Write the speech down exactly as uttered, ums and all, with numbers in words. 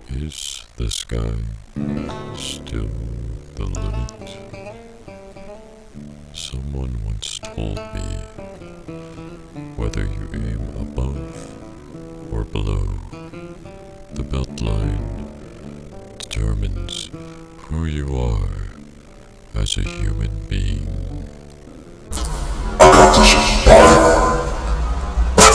Is the sky still the limit? Someone once told me, whether you aim above or below, the beltline determines who you are as a human being.